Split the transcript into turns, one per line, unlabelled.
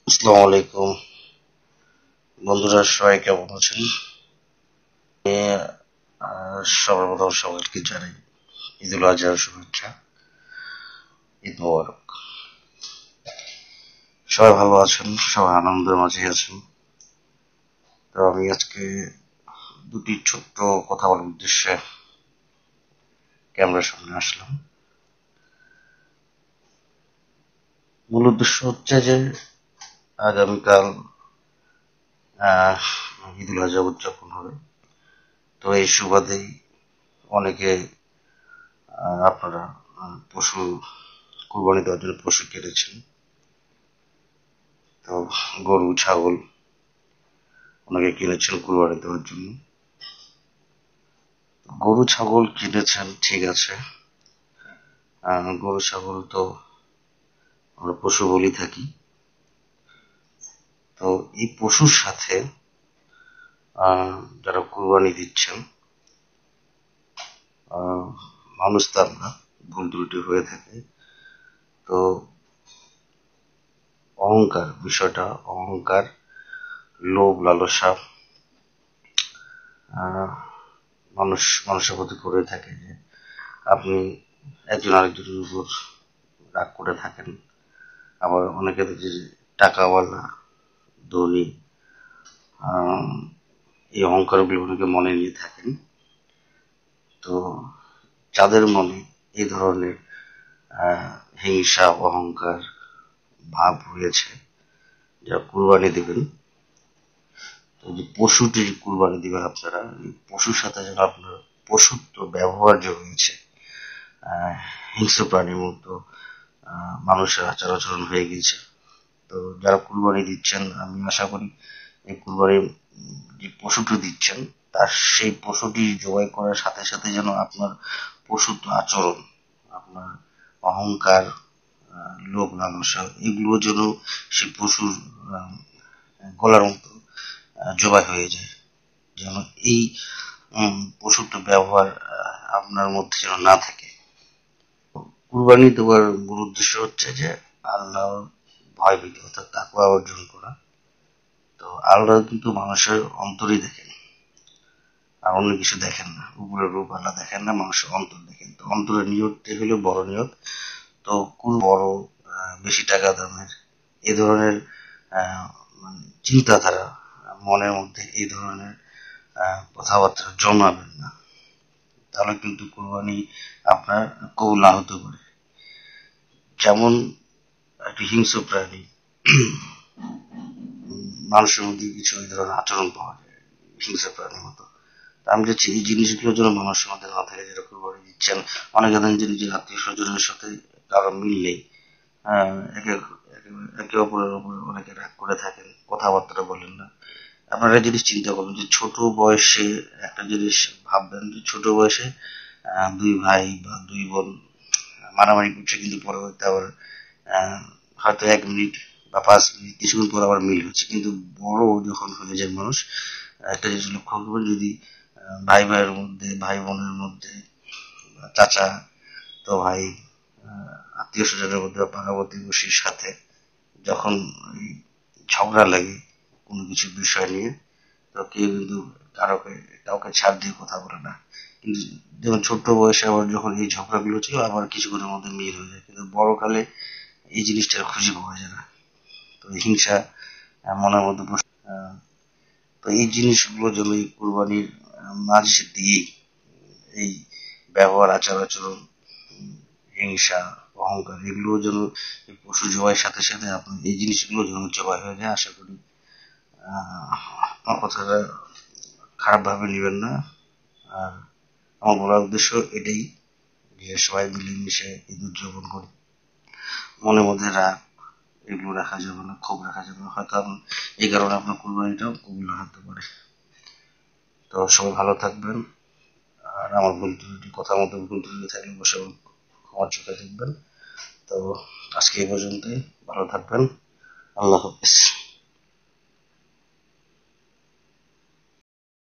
আসসালামু আলাইকুম বন্ধুরা, সবাই কেমন আছেন? সর্বপ্রথম সবাইকে জানাই ঈদুল আজহার শুভেচ্ছা। ঈদ মোবারক। সবাই ভালো আছেন, সবাই আনন্দের মাঝে আছেন। তো আমি আজকে দুটি ছোট্ট কথা বলার উদ্দেশ্যে ক্যামেরার সামনে আসলাম। মূল উদ্দেশ্য হচ্ছে যে আগামীকাল আহ ঈদুল আজহা উদযাপন হবে। তো এই সুবাদেই অনেকে আপনারা পশু কুরবানি দেওয়ার জন্য পশু কেটেছেন। তো গরু ছাগল অনেকে কিনেছেন কুরবানি দেওয়ার জন্য। গরু ছাগল কিনেছেন, ঠিক আছে। গরু ছাগল তো আমরা পশু বলি থাকি। তো এই পশুর সাথে যারা কুরবানি দিচ্ছেন, মানুষ তার না, ভুল ত্রুটি হয়ে থাকে। তো অহংকার, বিষয়টা অহংকার, লোভ লালসা মানুষের প্রতি করে থাকে যে আপনি একজন আরেকজনের উপর রাগ করে থাকেন। আবার অনেকে দেখি যে টাকাওয়ালা, ধনী, এই অহংকারগুলো অনেকে মনে নিয়ে থাকেন। তো যাদের মনে এই ধরনের হিংসা অহংকার ভাব রয়েছে, যারা কুরবানি দিবেন, তো যে পশুটি যে কুরবানি দিবেন আপনারা, এই পশুর সাথে যেন আপনার পশুত্ব ব্যবহার যে রয়েছে, হিংস্র প্রাণীর মতো মানুষের আচার আচরণ হয়ে গেছে। তো যারা কুরবানি দিচ্ছেন, আমি আশা করি এই কুরবানি যে পশুটি দিচ্ছেন, তার সেই পশুটি জবাই করার সাথে সাথে যেন আপনার পশুত্ব আচরণ, আপনার অহংকার, লোভ লালসা, এগুলো যেন সেই পশুর গলার মতো জবাই হয়ে যায়। যেন এই পশুটা ব্যবহার আপনার মধ্যে যেন না থাকে। কুরবানি দেওয়ার মূল উদ্দেশ্য হচ্ছে যে আল্লাহর ভয় ভীতি অর্থাৎ তাকওয়া অর্জন করা। তো আল্লাহ কিন্তু মানুষের অন্তরই দেখেন, আর অন্য কিছু দেখেন না। উপরের রূপ আল্লাহ দেখেন না, মানুষের অন্তর দেখেন। তো অন্তরের নিয়তটাই হলো বড় নিয়ত। তো কোন বড় বেশি টাকা দামের এ ধরনের চিন্তাধারা মনের মধ্যে এই ধরনের কথাবার্তা জমাবেন না, তাহলে কিন্তু কুরবানি আপনার কবুল না হতে পারে। যেমন একটি হিংস্র প্রাণী, মানুষের মধ্যে কিছু এই ধরনের আচরণ পাওয়া যায় হিংস্র প্রাণীর মতো। আমি চাচ্ছি এই জিনিসগুলো যেন মানুষের মধ্যে না থাকে। যেটা কুরবানি দিচ্ছেন, অনেকে দেখেন যে নিজের আত্মীয় স্বজনের সাথে কারো মিল নেই, একে একে অপরের উপর অনেকে রাগ করে থাকেন, কথাবার্তা বলেন না। আপনারা জিনিস চিন্তা করবেন যে ছোট বয়সে একটা জিনিস ভাববেন যে ছোট বয়সে দুই ভাই বা দুই বোন মারামারি করছে, কিন্তু পরবর্তীতে আবার হয়তো 1 মিনিট বা 5 মিনিট কিছুক্ষণ পর আবার মিল হচ্ছে। কিন্তু বড় যখন হয়ে যায় মানুষ, একটা জিনিস লক্ষ্য করবেন, যদি ভাই ভাইয়ের মধ্যে, ভাই বোনের মধ্যে, চাচা তো ভাই, আত্মীয় স্বজনের মধ্যে, পাড়া প্রতিবেশীর সাথে যখন ঝগড়া লাগে কোনো কিছু বিষয় নিয়ে, তো কেউ কিন্তু কাউকে ছাড় দিয়ে কথা বলে না। কিন্তু যখন ছোট্ট বয়সে আবার যখন এই ঝগড়াগুলো ছিল, আবার কিছুক্ষণের মধ্যে মিল হয়ে যায়। কিন্তু বড়কালে এই জিনিসটার খুঁজে পাওয়া যায় না। তো হিংসা মনের মধ্যে তো এই জিনিসগুলো যেন এই কুরবানির মাঝে দিয়েই এই ব্যবহার, আচার আচরণ, হিংসা অহংকার, এগুলো যেন এই পশু জবাইয়ের সাথে সাথে আপনার এই জিনিসগুলো যেন জবাই হয়ে যায়। আশা করি আমার কথাটা খারাপ ভাবে নেবেন না। আর আমার বলার উদ্দেশ্য এটাই যে সবাই মিলেমিশে ঈদ উদযাপন করি। মনের মধ্যে রাগ এগুলো রাখা যাবে না, ক্ষোভ রাখা যাবে না। হয়তো এই কারণে আপনার কুরবানিটাও কবুল না হতে পারে। তো সবাই ভালো থাকবেন। আর আমার ভুল ত্রুটি, কথার মধ্যে ভুল ত্রুটি থাকলে অবশ্যই ক্ষমার চোখে দেখবেন। তো আজকে এই পর্যন্তই, ভালো থাকবেন। আল্লাহ হাফিজ।